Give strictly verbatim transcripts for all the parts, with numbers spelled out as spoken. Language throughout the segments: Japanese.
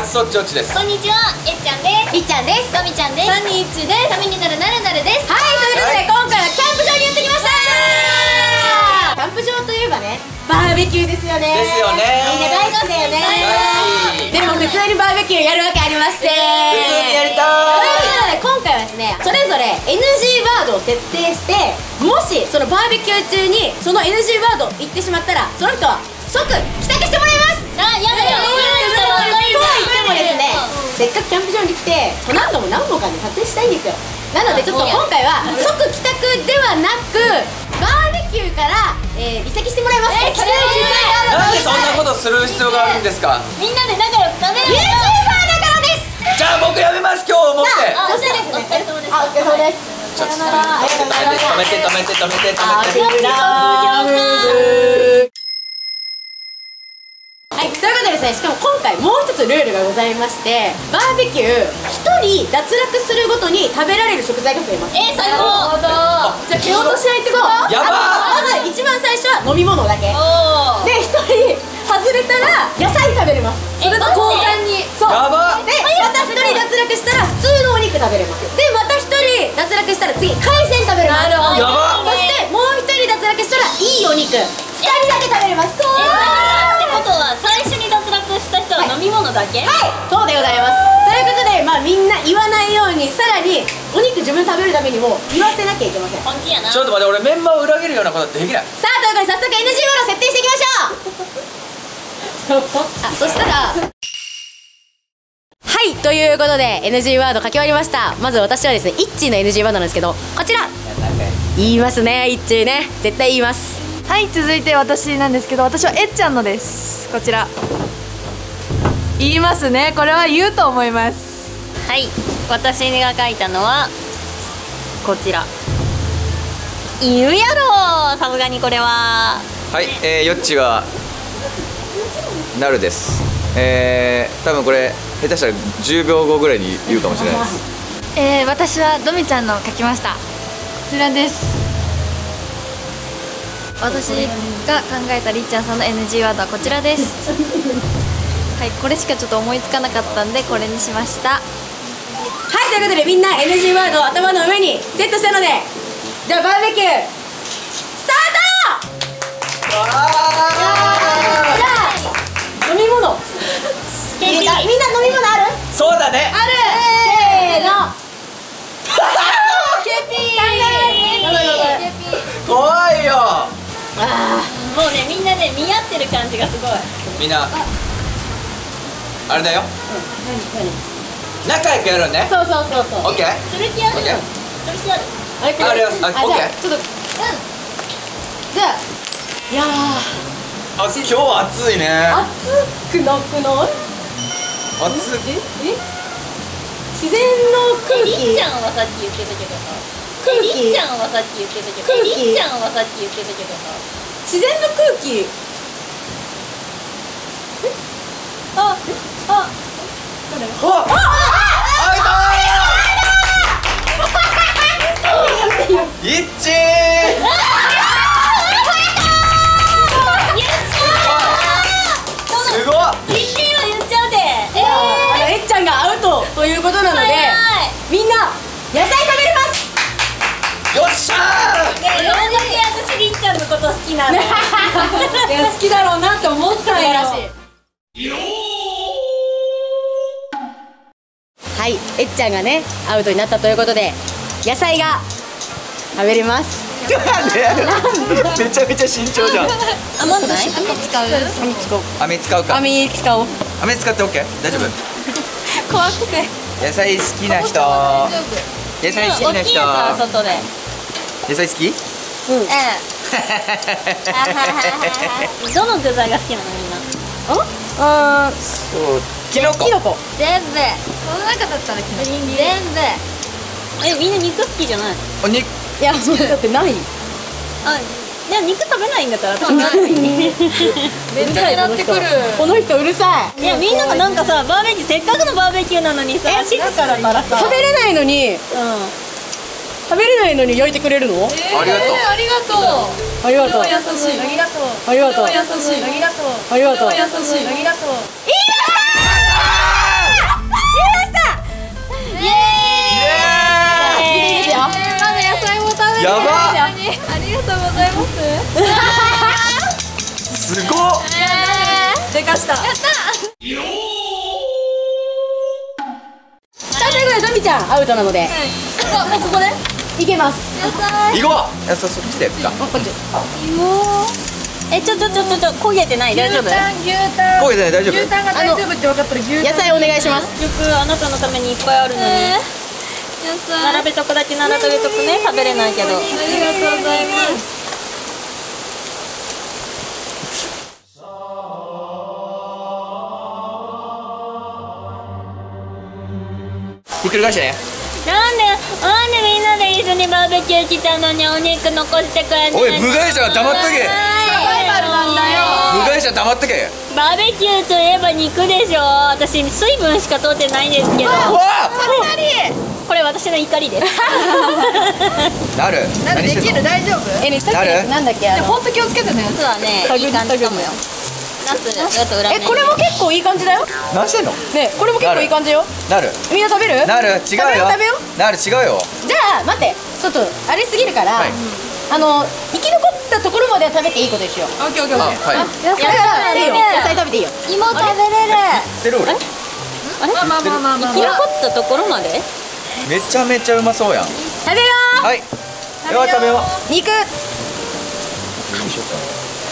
そっちおちです。 こんにちは、えっちゃんです。 りっちゃんです。 とみちゃんです。 さんにいちです。 ためになるなるなるです。 はい、ということで今回はキャンプ場にやってきました。キャンプ場といえばね、バーベキューですよね。 ですよね。 みんな大好きだよね。でも普通にバーベキューやるわけありません。普通にやりたい。ということで今回はですね、それぞれ エヌジー ワードを設定して、もしそのバーベキュー中にその エヌジー ワードを言ってしまったら、その人は即帰宅してもらいます。 あ、やだよ。 とは言ってもですね、せっかくキャンプ場に来て何度も何度かで撮影したいんですよ。なのでちょっと今回は即帰宅ではなく、バーベキューから、えー、移籍してもらいます。えー、 なんでそんなことする必要があるんですか。 みんなで仲良く食べる。 ユーチューバーだからです。 じゃあ僕やめます今日思って。 あ、そしてですね、お疲れ様です。 あ、お疲れ様です。 ちょっと止めて止めて止めて止めて止めて。 はい、ということでですね、しかも今回もう一つルールがございまして、バーベキューひとり脱落するごとに食べられる食材が増えます。 えー、最高。 じゃあ蹴落とし合いってこと？ やばー。 まず一番最初は飲み物だけおー。 で、ひとり外れたら野菜食べれます。それと交換に。そうやば。 で、またひとり脱落したら普通のお肉食べれます。で、またひとり脱落したら次海鮮食べれます。 やば。 そしてもうひとり脱落したらいいお肉ふたりだけ食べれます。そうってことは最初に脱落した人は飲み物だけ？ はい、そうでございます。ということで、まあみんな言わないように、さらにお肉自分食べるためにも言わせなきゃいけません。 本気やな。 ちょっと待って、俺メンバーを裏切るようなことってできない。 さあ、ということで早速 エヌジー ワード設定していきましょう。あ、そしたらはい、ということで エヌジー ワード書き終わりました。まず私はですね、イッチーの エヌジー ワードなんですけど、こちら言いますね、イッチーね、絶対言います。 はい、続いて私なんですけど、私はえっちゃんのです。こちら言いますね。これは言うと思います。 はい、私が書いたのはこちら。言うやろ、さすがにこれは。 はい、えー、よっちはなるです。えー、多分これ下手したらじゅうびょうごぐらいに言うかもしれないです。 えー、私はドミちゃんの書きました。こちらです。私が考えたりっちゃんさんの エヌジー ワードはこちらです。はい、これしかちょっと思いつかなかったんでこれにしました。はい、 ということでみんな エヌジー ワードを頭の上にセットしたので、じゃあバーベキュースタート。じゃあ飲み物みんな飲み物ある？ そうだね。 ある。せーの。ケピー。 怖いよ。 あもうね、みんなね、見合ってる感じがすごい。 みんなあれだよ。仲良くやるね。 そうそうそうそう。 オッケー。 する気ある。する気ある。 あれこれ。 あれよ。あ、オッケー。 ちょっと。うん。じゃあ。いやー。 あ、今日は暑いね。 暑くなくない？ 暑い。 え？自然の空気。 りっちゃんはさっき言ってたけどさ。 空気。 りっちゃんはさっき言ってたけど。りっちゃんはさっき言ってたけどさ。 自然の空気。あ、あ、誰？ あ、あ、いたー。いっちー。すごい。 実践は言っちゃうで。 ええっちゃんがアウトということなので、みんな野菜食べれます。 よっしゃー。 ね、どれだけ私りっちゃんのこと好きなの。いや、 好きだろうなって思ったよ。はい、えっちゃんがねアウトになったということで、野菜が食べれます。 なんで？めちゃめちゃ慎重じゃん。 余んない？網使う？ 網使おう。 網使うか。 網使おう。 網使ってオッケー？大丈夫？ 怖くて。 野菜好きな人。野菜好きな人。 外で。 野菜好き？ うん。どの具材が好きなのみんな？ ああ、 そう。キノコ。 キノコ。 全部。 この中だったら決める。 全部。え、みんな肉好きじゃない？ お肉。 いや、だってない。 あ、でも肉食べないんだったら食べない。 めっちゃ狙ってくる。 この人うるさい。 いや、みんながなんかさ、バーベキュー、せっかくのバーベキューなのにさ、静かだからさ。 食べれないのに、 うん。 食べれないのに焼いてくれるの？ ありがとう。 ありがとう。 ありがとう。 優しい。ありがとう。 ありがとう。 優しい。ありがとう。 ありがとう。 優しい。ありがとう。 言いましたー。 菜も食べれる。 やばっありがとうございますすごっ。 でかした。やったさあ、最後はドミちゃんアウトなので、 あ、もうここでいけます。 野菜行こう。いや、そそっちでやった。 こっち。 芋え、ちょちょちょちょちょ焦げてない？大丈夫？ 牛タン焦げてない大丈夫？ 牛タンが大丈夫って分かったら牛タン野菜お願いします。 結局あなたのためにいっぱいあるのに、 野菜並べとくだけ並べとくね。食べれないけど。 ありがとうございますひっくり返してね。 なんでなんでみんなで一緒にバーベキュー来たのにお肉残してくれないの？ おい、部外者は黙っとけ。 サバイバルなんだよ。 部外者黙っとけ。 バーベキューといえば肉でしょ。私水分しか取ってないんですけど。 わあ。 これ私の怒りです。 なる。 なんでできる大丈夫え、ね、さっきのやつなんだっけ、あの。 ほんと気をつけてね実はね、いい感じかもよ。ナス、あと裏え、これも結構いい感じだよ。 何してんの？ ね、これも結構いい感じよ。 なる。 みんな食べる？ なる。違うよ。 食べよう食べよう。 なる違うよ。 じゃあ待って、ちょっとあれすぎるから、 はいあの生き残ったところまでは食べていいことにしよう。 オッケーオッケーオッケーはい。 だからいいよ、野菜食べていいよ。 芋食べれる。 知ってる俺。 まあまあまあまあまあ生き残ったところまで？ めちゃめちゃうまそうやん。 食べよはい。では食べよう。 う。肉。 何しようか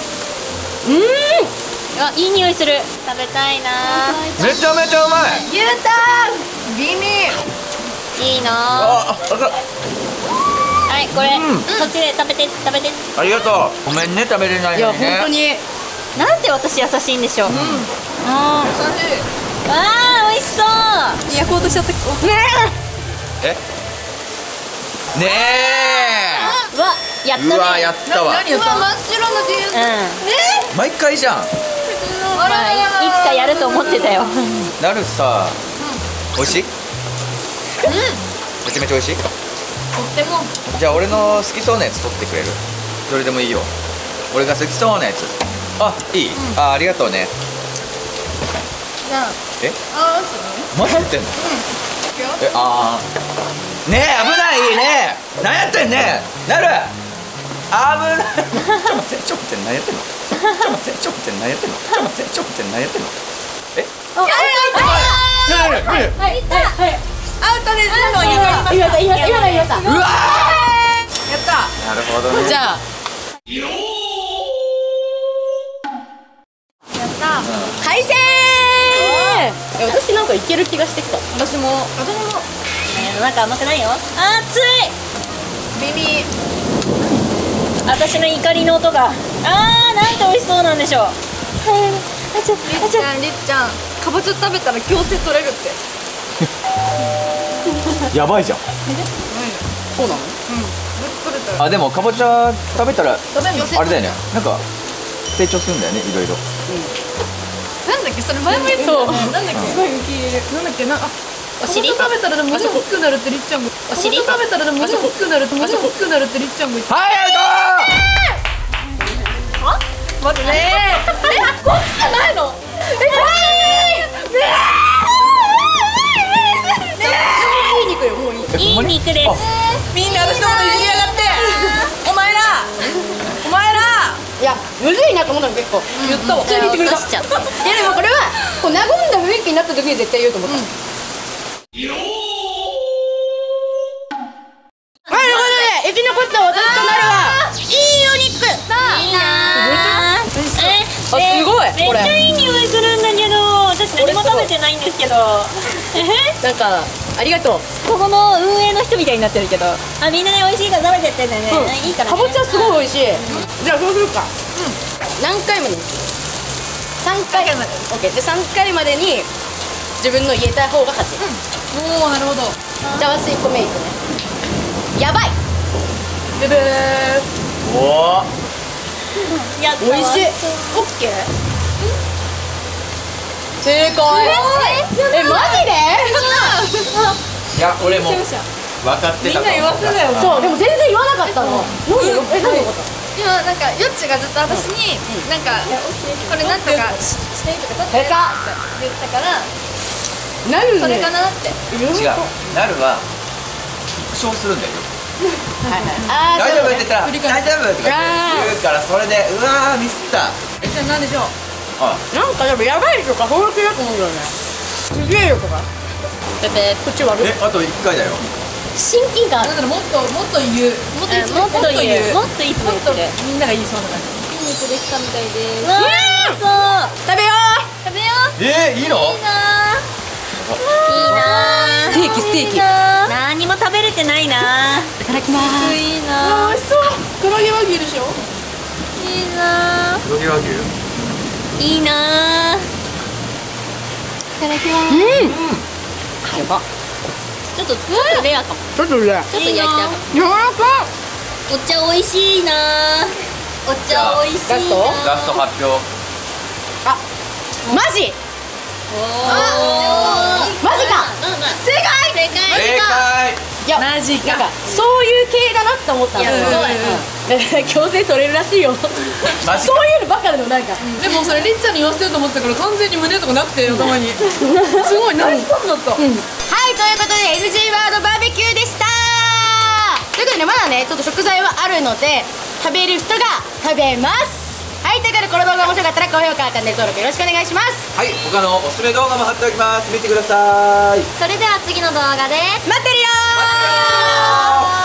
あ、いい匂いする。食べたいな。 な。めちゃめちゃうまい。 牛タン。 ビニいいな。 あ、あ、あはい、これ、 うんそっちで食べて食べて。 ありがとう。ごめんね、食べれないいやのにね。 本当に。 なんて私優しいんでしょう。 あ優しいあー、美味しそう。 焼こうとしちゃったえ。ねうわ、やっえ。 たね。 うわ、やったわ。 何やった真っ白の自由うん。 毎回じゃん。 まあ、いいつかやると思ってたよ。 なるさ。美味しい。めちゃめちゃ美味しい。 とってもじゃあ俺の好きそうなやつ取ってくれる？どれでもいいよ。俺が好きそうなやつ。あ、いい。あ、ありがとうね。 じゃあえ、 あーマジ言ってんの？え、あー。ねえ、危ないねえ。何やってんねえ。なる。危ない。ちょっと待って、ちょっと待って、何やってんの？ちょっと待って、ちょっと待って、何やってんの？ちょっと待って、ちょっと待って、何やってんの？え？なる。なる。 はいはいはい。 アウトです言いました言いました今の言いました。 うわー。 やったなるほどね。 じゃあやった海鮮。え、私なんかいける気がしてきた。 私も私もえーなんか甘くないよ。熱い。 ビニ私の怒りの音が。あー、なんて美味しそうなんでしょう。はい、あちょりっちゃんりっちゃんかぼちゃ食べたら強制取れるってやばいじゃん。 そうなの？ 取れたらあ、でもかぼちゃ食べたら食べるのあれだよね。なんか成長するんだよね、いろいろ。 なんだっけそれ前も言ってたよねなんだっけすごい受け入れるなんだっけなんかお尻かぼちゃ食べたらでも胸大きくなるってりっちゃんもお尻かぼちゃ食べたらでも胸大きくなるって胸大きくなるってりっちゃんも言ってはい、アウ待ってねえこっちじゃないのいい肉よ、もういい。 ト。 いい肉です。 みんな私のこといじりやがってお前らお前らいや、むずいなと思ったの結構。言ったわ。普通に言ってくれた。 落としちゃった。 いやでもこれはこう和んだ雰囲気になった時に絶対言うと思った。はい、ということで生き残った私となるはいいお肉。 いいなー。え、 あすごいめっちゃいい匂いするんだけど、私何も食べてないんですけど。えなんかありがとう。 ここの運営の人みたいになってるけど。あ、みんなね、美味しいから食べてってね。 うんいいからね。 かぼちゃすごい美味しい。じゃあそうするか。何回までに？三回まで。オッケー。で三回までに自分の言えた方が勝ち。 おおなるほどじゃあ私一個目いくね。やばい。 ブブーおお。 やったわ。 美味しい。オッケー。正解。え、マジで？ いや、俺も分かってたと思う。 みんな言わせだよなそう、でも全然言わなかったの。なんで？え、なんでよかった？ 今なんかよっちがずっと私になんかこれなんとかししてとか取ってって言ったからなるね。 それかなって違う。なるは復唱するんだよ。 あー大丈夫って言ったら繰り返す大丈夫とかって言うからそれでうわーミスったえじゃあ何でしょう。 あなんかでもやばいとか法律だと思うんだよね。すげえよとかペペこっち悪いえあといっかいだよ親近感ある。 だからもっともっと言う。もっといつももっと言うもっといつももっと言ってる。 みんなが言いそうな感じ。 筋肉できたみたいです。 わーそう食べよ食べよう。 えー、いいのいいなーいいなーステーキステーキいいなー何にも食べれてないなーういただきますいいなあ美味しそう。黒毛和牛でしょ。 いいな黒毛和牛いいなーいただきます。 やばちょっとちょっとレアかもちょっとねちょっと焼いてある柔らかお茶美味しいなーお茶美味しいなーラスト発表あマジあマジか正解正解正解いやマジかなんかそういう系だなって思ったの。 いやそうだようん強制取れるらしいよマジかそういうのばっかでもなんかでもそれりっちゃんに言わせてると思ってたから完全に胸とかなくて頭にすごいナイスパスだった。 はい、ということで エヌジー ワードバーベキューでした。ということでね、まだねちょっと食材はあるので食べる人が食べます。はい、ということでこの動画面白かったら高評価チャンネル登録よろしくお願いします。 はい他のおすすめ動画も貼っておきます見てくださいそれでは次の動画で待ってるよー。 待ってるよー